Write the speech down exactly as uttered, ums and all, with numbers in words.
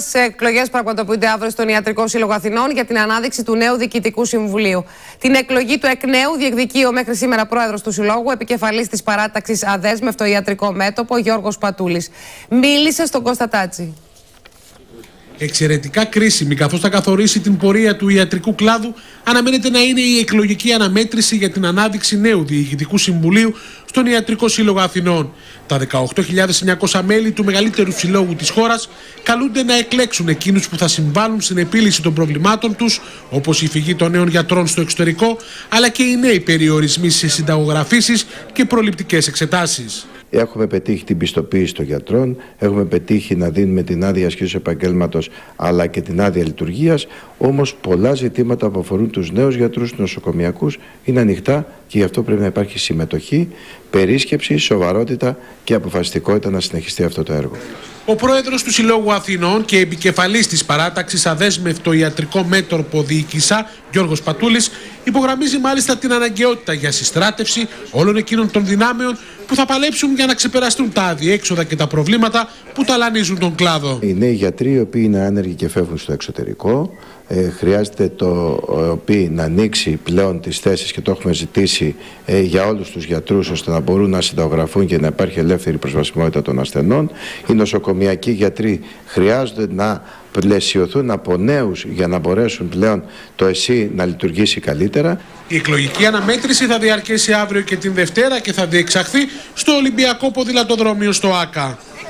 εκλογές που πραγματοποιούνται αύριο στον Ιατρικό Σύλλογο Αθηνών για την ανάδειξη του νέου Διοικητικού Συμβουλίου. Την εκλογή του εκ νέου διεκδικεί ο μέχρι σήμερα πρόεδρος του Συλλόγου, επικεφαλής της παράταξης Αδέσμευτο Ιατρικό Μέτωπο, Γιώργος Πατούλης. Μίλησε στον Κώστα Τάτση. Εξαιρετικά κρίσιμη, καθώς θα καθορίσει την πορεία του ιατρικού κλάδου, αναμένεται να είναι η εκλογική αναμέτρηση για την ανάδειξη νέου Διοικητικού Συμβουλίου στον Ιατρικό Σύλλογο Αθηνών. Τα δεκαοκτώ χιλιάδες εννιακόσια μέλη του μεγαλύτερου συλλόγου της χώρας καλούνται να εκλέξουν εκείνους που θα συμβάλλουν στην επίλυση των προβλημάτων τους, όπως η φυγή των νέων γιατρών στο εξωτερικό, αλλά και οι νέοι περιορισμοί σε συνταγογραφήσεις και προληπτικές εξετάσεις. Έχουμε πετύχει την πιστοποίηση των γιατρών, έχουμε πετύχει να δίνουμε την άδεια ασκήσεως επαγγέλματος αλλά και την άδεια λειτουργίας. Όμως πολλά ζητήματα που αφορούν τους νέους γιατρούς, τους νοσοκομιακούς, είναι ανοιχτά και γι' αυτό πρέπει να υπάρχει συμμετοχή, περίσκεψη, σοβαρότητα και αποφασιστικότητα να συνεχιστεί αυτό το έργο. Ο πρόεδρος του Συλλόγου Αθηνών και επικεφαλής της παράταξης Αδέσμευτο Ιατρικό Μέτωπο Διοίκησα, Γιώργος Πατούλης, υπογραμμίζει μάλιστα την αναγκαιότητα για συστράτευση όλων εκείνων των δυνάμεων που θα παλέψουν για να ξεπεραστούν τα αδιέξοδα και τα προβλήματα που ταλανίζουν τον κλάδο. Οι νέοι γιατροί, οι οποίοι είναι άνεργοι και φεύγουν στο εξωτερικό, ε, χρειάζεται το ΟΕΟΠΗ να ανοίξει πλέον τις θέσεις και το έχουμε ζητήσει ε, για όλους τους γιατρούς, ώστε να μπορούν να συνταγογραφούν και να υπάρχει ελεύθερη προσβασιμότητα των ασθενών. Οι νοσοκομιακοί γιατροί χρειάζονται να πλαισιωθούν από νέους για να μπορέσουν πλέον το ΕΣΥ να λειτουργήσει καλύτερα. Η εκλογική αναμέτρηση θα διαρκέσει αύριο και την Δευτέρα και θα διεξαχθεί στο Ολυμπιακό Ποδηλατοδρόμιο στο ΆΚΑ.